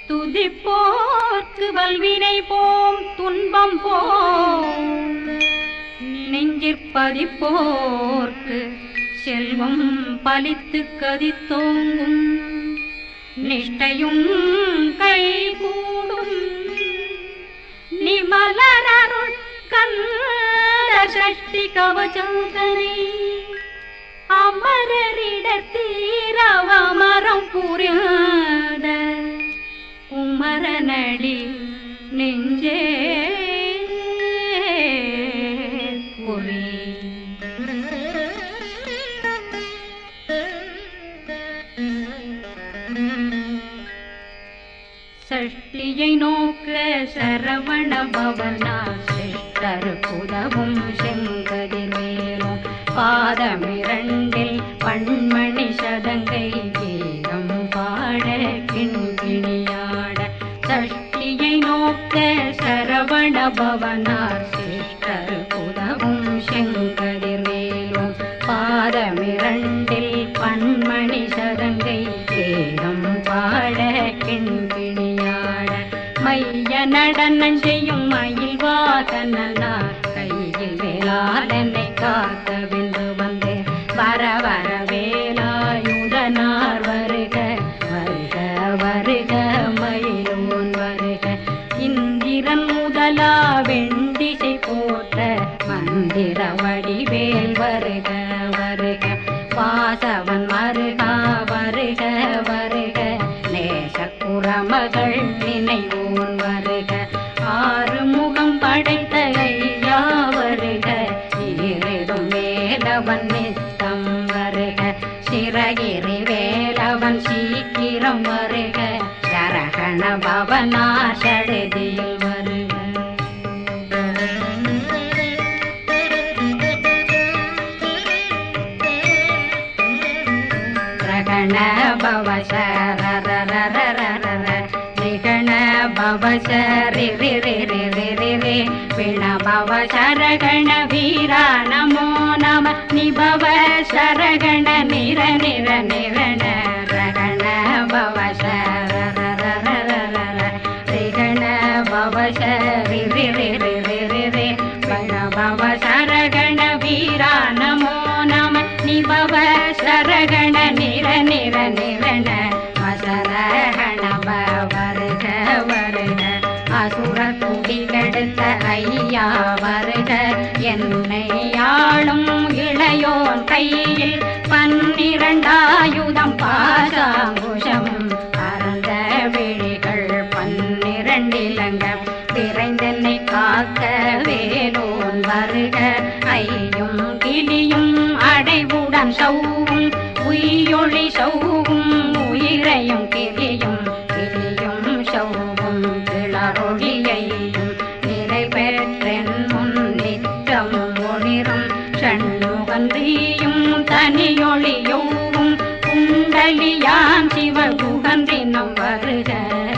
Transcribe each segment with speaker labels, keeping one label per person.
Speaker 1: துதிப்போர்க்கு வல்வினை போம் துன்பம் போம் நெஞ்சிற்பதிப்போர்க்கு செல்வம் பலித்து கதித்தோங்கும் நிஷ்டையும் கைகூடும் நிமலரருள் கந்த சஷ்டி கவசந்தனை அமரரிடத்தீரவமரம் புரியாத குமரனடி நெஞ்சே புரி சஷ்டியை நோக்க சரவண பவனா சிஷ்டர் புதவும் செங்கதிர் மேலும் பாதமிரண்டில் பண்மணி சதங்கை கீதம் பாட கிண்கிணியாட சஷ்டியை நோக்க சரவண பவனார் சிஷ்டர் புதவும் செங்கதிர் மேலும் பாதமிரண்டில் பண்மணி சதங்கை கீதம் பாட கிண்கிணியாட மைய நடனம் செய்யும் மயில் வாகனார் கையில் வேளாளனை காக்க வென்று வந்தேன் வர வர வேலாயுதனார் வருக வருக வருக மயிலோன் வருக இந்திரன் முதலா வெண்டிசை போற்ற மந்திர வடிவேல் வருக வருக வாசவன் மருகா வருக வருக நேசக்குறமகள் நினைவோன் வருக ஆறு முகம் படைத்த ஐயா வருக ஈரிடும் வேலவன் நித்தம் வருக சிறகிரி வேலவன் சீக்கிரம் வருக சரகண பவனா சடுதியில் வருக ரகண பவ சரரரரரர நிகண பவ சரி ரி ரி ரி ரி ரி ரி பிண பவ சரகண வீரா நமோ நம நிபவ சரகண நிர நிர நிரண ரகண பவ சரரரரரர ரிகண பவ சரி ரி ரி ரி ரி ரி ரி பிண பவ சரகண வீரா நமோ நம நிபவ சரகண நிர நிர நிரண மசரகண வருக வருக அசுர குடிகெடுத்த ஐயா வருக என்னை ஆளும் இளையோன் கையில் 12 ஆயுதம் பாசாங்குஷம் பரந்த விழிகள் 12 இலங்க விரைந்தென்னை காக்க வேலோன் வருக ஐயும் கிளியும் அடைவுடன் சௌவும் உயிரொளி சௌவும் உயிரையும் கிளியும் கிளியும் சௌவும் கிளரொளியையும் நிலை பெற்றென் முன் நித்தம் ஒளிரும் சண்முகன்றியும் தனியொளியோவும் குண்டலியான் சிவகுகன்றினம் வருக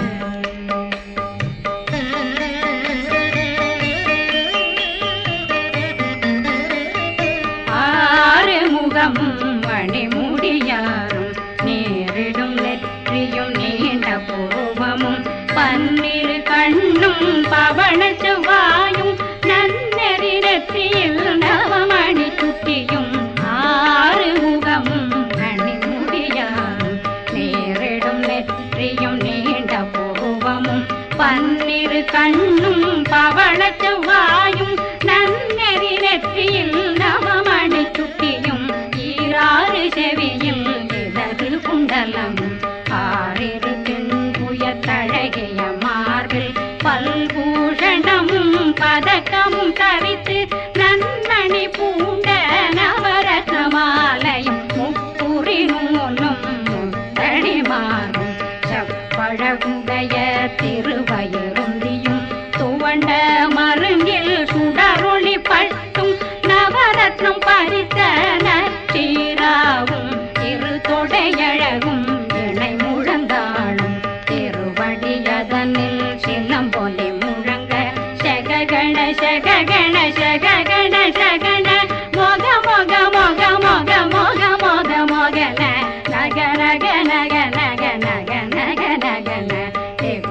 Speaker 1: மணிமுடியாரும் நேரிடும் நெற்றியும் நீண்ட பூவமும் 12 கண்ணும் பவள செவ்வாயும் நன்னெறி நெற்றியில் நவமணி சுட்டியும் 6 முகமும் மணிமுடியாரும் நேரிடும் நெற்றியும் நீண்ட பூவமும் 12 கண்ணும் பவள செவ்வாயும் நன்னெறி நெற்றியில் நவமணி சுட்டியும் 6 செவியில் இடது குண்டலம் 6 பின்புயத்தழகிய மார்பில் பல்பூஷணமும் பதக்கமும் தரித்து நன்மணி பூண்ட நவரத்ன மாலையும் முப்புரி நூலும் முத்தடி மாறும் செப்பழகுடைய திருவயருந்தியும் துவண்ட மருங்கில் சுடரொளி பட்டும் நவரத்னம் பறித்த நச்சீராவும் இரு தொடையழகும் இணை முழந்தாளும் திருவடியதனில் சிலம்பொலி முழங்க சககண சககண சககண சகண மொக மொக மொக மொக மொக மொக மொகன நக நக நக நக நக நக நக நக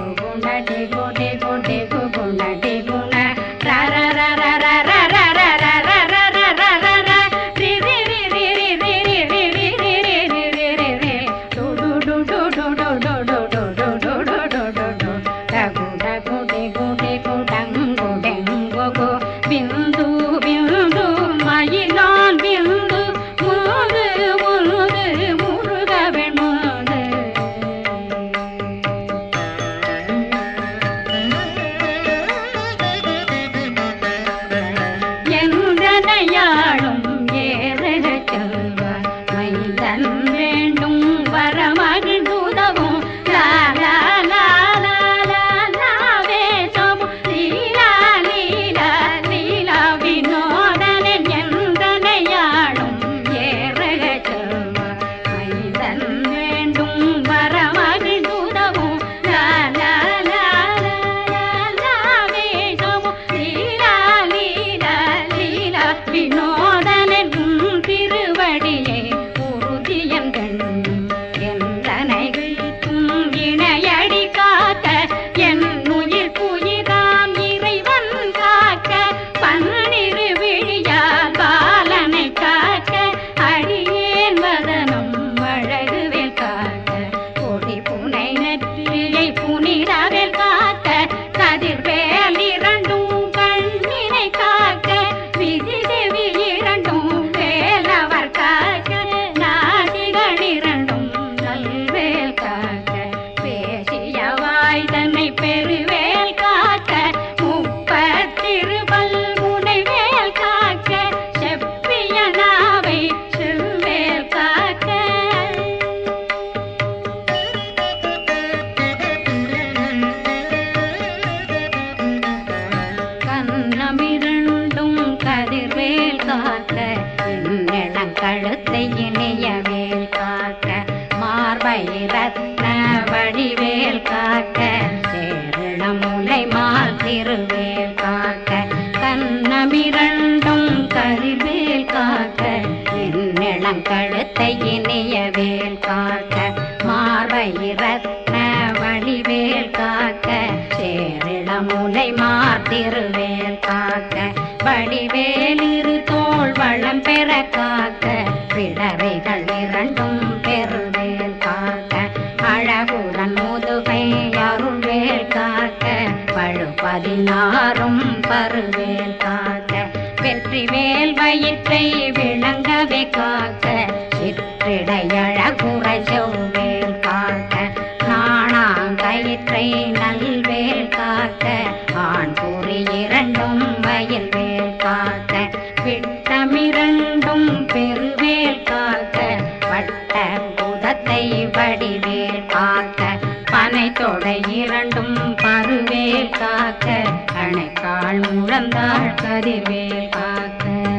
Speaker 1: ரத்ன வடிவேல் காக்க சேரணமுலை மால் திருவேல் காக்க கண்ணமிரண்டும் கரிவேல் காக்க என்னிளங்கழுத்தை இனிய வேல் காக்க மார்பை ரத்ன வடிவேல் காக்க சேரணமுலை மால் திருவேல் காக்க வடிவேல் இரு தோள் வளம் பெற காக்க பிடரைகள் இரண்டும் பெருவேல் காக்க அழகுடன் முதுகை அருள்வேல் காக்க பழு16 பருவேல் காக்க வெற்றிவேல் வயிற்றை விளங்கவே காக்க சிற்றிடையழகுற செவ்வேல் காக்க நாணாங்கயிற்றை நல்வேல் காக்க ஆண் குறி இரண்டும் வயல்வேல் காக்க விட்டமிரண்டும் பெருவேல் காக்க வட்ட புதத்தை வடிவேல் காக்க பனை தொடை இரண்டும் பருவேல் காக்க அணைக்கால் முழந்தாள் கதிர்வேல் காக்க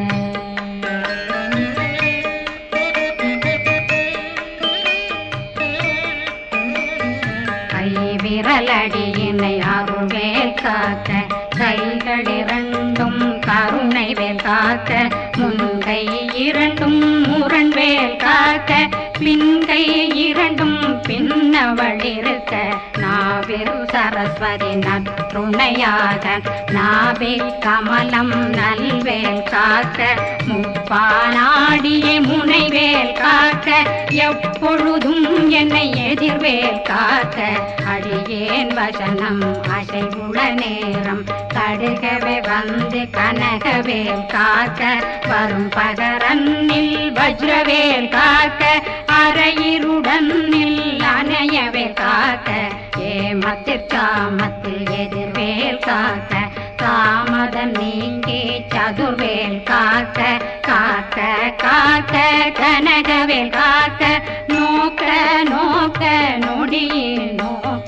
Speaker 1: கை விரலடியினை அருள்வேல் காக்க கைகள் இரண்டும் கருணை வேல் காக்க முன்கை இரண்டும் முரண்வேல் காக்க பின்கை இரண்டும் பின்னவளிருக்க நாவில் சரஸ்வதி நற்றுணையாக நாவே கமலம் நல்வேல் காக்க முப்பானாடியே முனைவேல் காக்க எப்பொழுதும் என்னை எதிர்வேல் காக்க அடியேன் வசனம் அசைவுள நேரம் கடுகவே வந்து கனகவேல் காக்க வரும் பகரன்னில் வஜ்ரவேல் காக்க அரையிருடன் அணையவே காக்க ஏமத்திற்காமத்தில் எதிர்வேல் காக்க தாமதம் நீங்கி சதுர்வேல் காக்க காக்க காக்க கனகவேல் காக்க நோக்க நோக்க நொடியில் நோக்க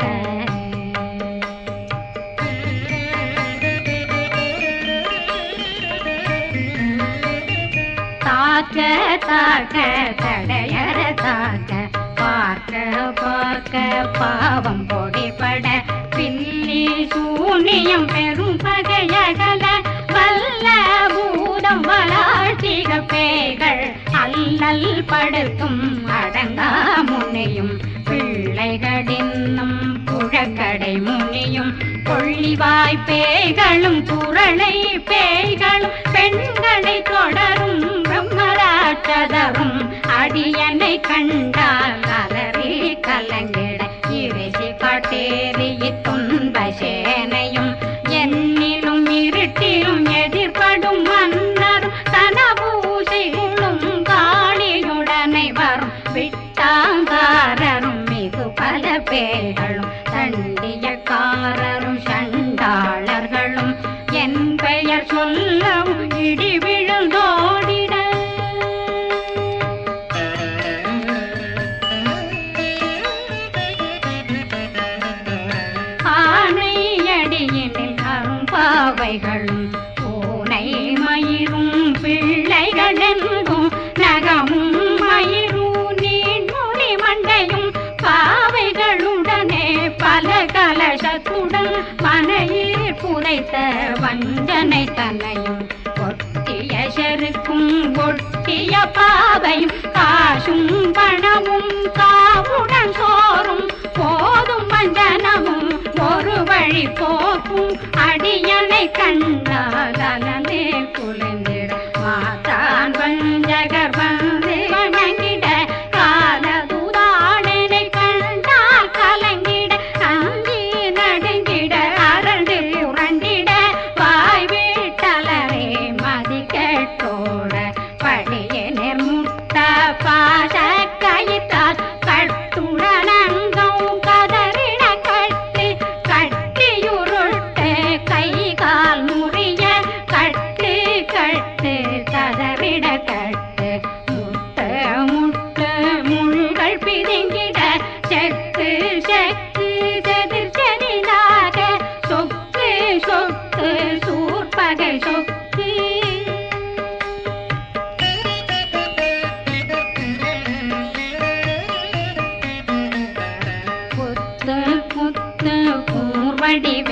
Speaker 1: தாக்க தாக்க தடையற தாக்க பார்க்க பார்க்க பாவம் பொடிபட பில்லி சூனியம் பெரும் பகையகல வல்ல பூதம் வளாழ்த்திக பேய்கள் அல்லல் படுத்தும் அடங்கா முனையும் பிள்ளைகளின்னும் புழக்கடை முனியும் கொள்ளிவாய் பேய்களும் குரளை பேய்களும் பெண்களை தொடரும் பிரம்மராட்சதரும் அடியனை கண்டால் அலறி கலங்கிட இறைசி காட்டேறி துன்ப சேனையும் என்னிலும் இருட்டிலும் எதிர்படும் மன்னரும் தனபூசிகளும் காளியுடனை வரும் விட்டாங்காரரும் மிகு பல பேர்களும் தண்டியக்காரரும் சண்டாளர்களும் என் பெயர் சொல்லவும் இடி விழுந்தோடிட ஆனையடியினில் அரும்பாவைகளும் பூனை மயிரும் பிள்ளைகளெங்கும் நகமும் மயிரும் நீண்முடி மண்டையும் பாவைகளுடனே பல கலசத்துடன் மனையில் புதைத்த வஞ்சனை தன்னையும் ஒட்டிய செருக்கும் ஒட்டிய பாவையும் காசும் பணமும் காவுடன் சோறும் போதும் வஞ்சனமும் ஒரு வழி போக்கும் அடியனை கண்டால் அலனே குளிந்திட மாத்தான் வஞ்சகர் வந்து வணங்கிட காலதுதாடனை கண்டால் கலங்கிட அஞ்சி நடுங்கிட அரண்டு புரண்டிட வாய் வீட்டலரே மதி கேட்டோட படிய நெர்முட்ட பாசக்க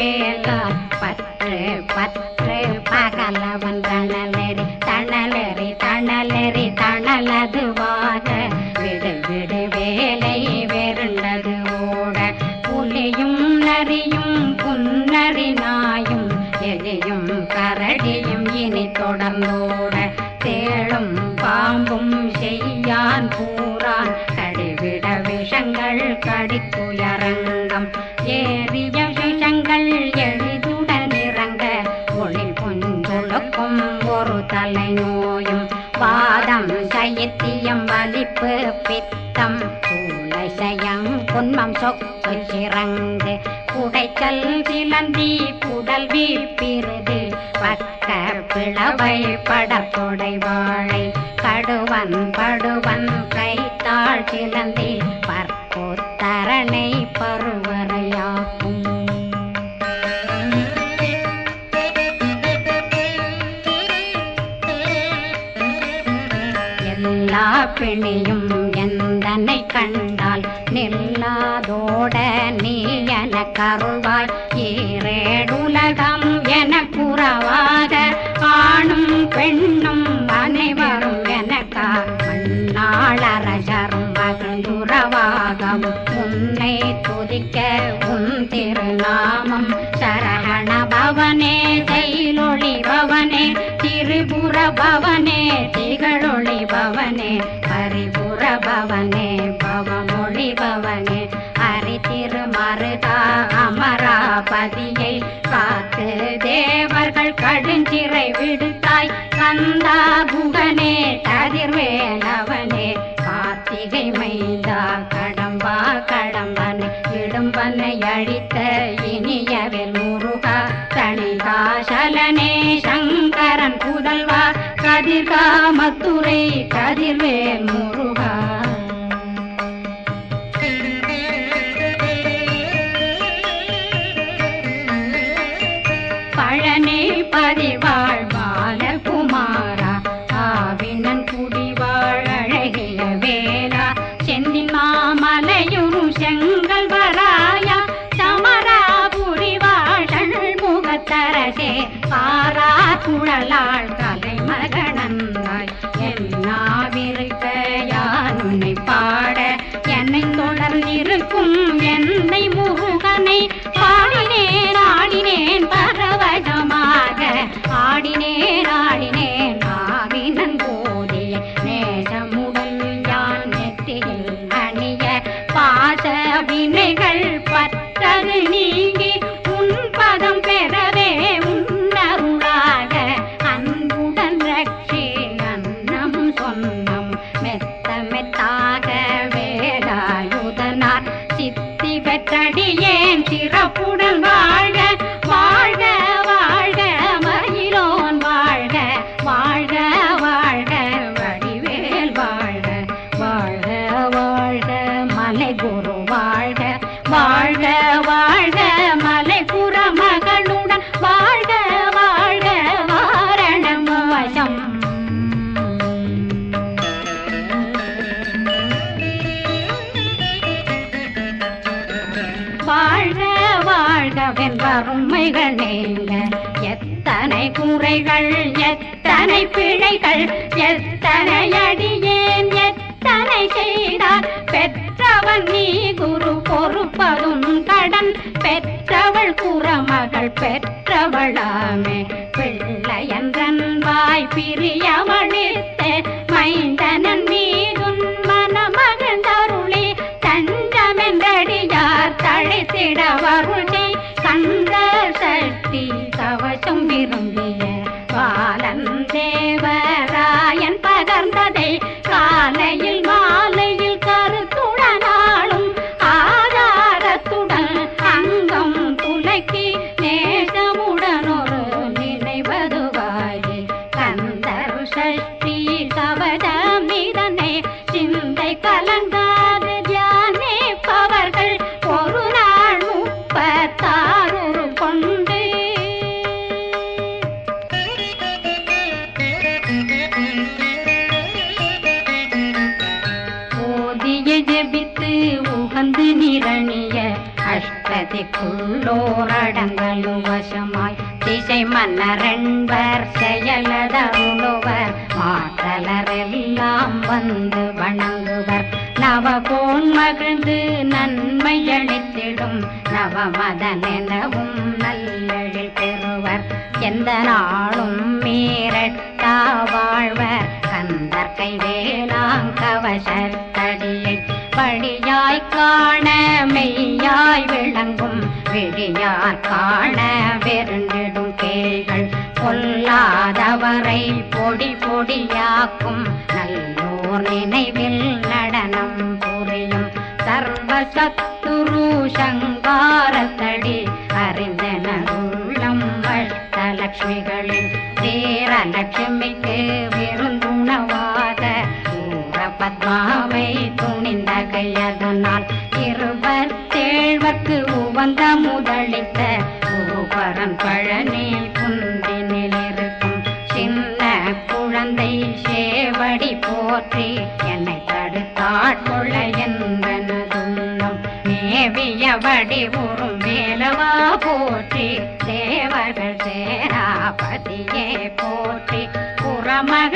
Speaker 1: வேலார் பற்று பற்று பகலவன் தணலெறி தணலெறி தணலெறி தணலதுவாக விடு விடு வேலை வெருண்டது ஓட புலியும் நரியும் புன்னரி நாயும் எலியும் கரடியும் இனி தொடர்ந்தோட தேளும் பாம்பும் செய்யான் பூரான் கடிவிட விஷங்கள் கடித்துயரங்கம் ஏறிய விஷங்கள் எளிதுடன் இறங்க ஒளி புஞ்சொழுக்கும் ஒரு தலை நோயும் வாதம் சைத்தியம் வலிப்பு பித்தம் சயம் புன்மம் சொக்கு சிறங்கு குடைச்சல் சிலந்தி குடல் வீப்பிருது பக்க பிளவை படத்தொடை வாழை கடுவன் படுவன் கைத்தாள் சிலந்தி பற்போத்தரணை பருவரையாக்கும் எல்லா பிணியும் எந்தனை கண்டால் நில்லாதோட நீ என கருள்வாய் ஈரேடுலகம் என குறவாக ஆணும் பெண்ணும் அனைவரும் எனக்கா மண்ணாளரசரும் மகிழ்ந்துறவாகம் உன்னை துதிக்க உன் திருநாமம் சரகண பவனே செயலொளி பவனே திரிபுர பவனே திகழொளி பவனே பரிபுர பவனே பவமொழி பவனே ஹரி திருமருதா அமராபதியை காத்து தேவர்கள் கடுஞ்சிறை விடுத்தாய் கந்தா குகனே கதிர்வேலவனே கார்த்திகை மைந்தா கடம்பா கடம்பனை இடும்பனை அழித்த இனியவில் முருகா தணிகாசலனே சங்கரன் புதல்வா கதிர்காமத்துரை கதிர்வேல் முருகா பழனி பதிவாழ் பாலகுமாரா ஆவினன் குடிவாழ் அழகிய வேலா செந்தின் மாமலையுறும் செங்கல் வராயா சமராபுரி வாழல் முகத்தரசே பாரா குழலாள் கலை மகனந்தாய் என்னாவிருக்க யான் உன்னை பாட என்னை தொடர்ந்திருக்கும் என்னை முருகனை பாடினேன் ஆடினேன் பரவசமாக ஆடினேன் ஆடினேன் ஆவினன் போதிய நேசமுடன் யான் நெற்றியில் அணிய பாச வினைகள் பற்றது நீங்கி உன் பதம் பெறவே உன்னருளாக அன்புடன் ரட்சி அன்னம் சொன்னம் மெத்த மெத்தாக வேலாயுதனார் சித்தி பெற்றடியேன் சிறப்புடன் வாழ்க வாழ்க வாழ்க மயிலோன் வாழ்க வாழ்க வாழ்க வடிவேல் வாழ்க வாழ்க வாழ்க மலை குரு வாழ்க வாழ்க வாழ்க மலை புற மகனுடன் வாழ்க வாழ்க வாரணம் வசம் வாழ்க வாழ்கவென்றருமைகள் நீங்க எத்தனை குறைகள் எத்தனை பிழைகள் எத்தனை அடியேன் எத்தனை செய்தார் பெற்றவன் நீ குரு பொறுப்பதும் கடன் பெற்றவள் குறமகள் பெற்றவளாமே பிள்ளையன்றன் வாய் பிரியமளித்த மைந்தனன் மீதுன் மனமகந்தருளி தஞ்சமென்றடியார் தழைத்திட வருளை கந்த சக்தி கவசம் விரும்பிய பாலன் தேவராயன் பகர்ந்ததை காலையில் மாலையில் கருத்துடனாலும் ஆதாரத்துடன் அங்கம் துலக்கி நேசமுடன் ஒரு நினைவதுவாகி கந்தர் சஷ்டி கவசமிதனை சிந்தை கலங்காது தியானிப்பவர்கள் ஒரு நாள் 36 கொண்டு ஓதிய ஜபித்து உகந்து நிரணிய அஷ்ட திக்குள்ளோரடங்கலும் வசமாய் திசை மன்னரென்பர் செயலதருளுவர் மாற்றலரெல்லாம் வந்து வணங்குவர் நவகோன் மகிழ்ந்து நன்மை அளித்திடும் நவமதனெனவும் நல்லெழில் பெறுவர் எந்த நாளும் மீறட்டா வாழ்வர் கந்தற்கை வேளாங்கவசத்தடியை படியாய் காண மெய்யாய் விளங்கும் விழியார் காண வெருண்டிடும் கேள்கள் பொல்லாதவரை பொடி பொடியாக்கும் நல்லோர் நினைவில் நடனம் புரியும் சர்வசத்துரு சங்காரத்தடி அறிந்தனருள்ளம் வஷ்டலட்சுமிகளில் வீரலட்சுமிக்கு விருந்துணவாத பத்மாவை துணிந்த கையதனால் 27 உவந்த முதலித்த குருபரன் பழனி குந்தினில் இருக்கும் சின்ன குழந்தை சேவடி போற்றி என்னை தடுத்தாட்கொள்ள என்பனதுள்ளம் மேவிய வடிவுறும் வேலவா போற்றி தேவர்கள் சேராபதியே போற்றி புறமக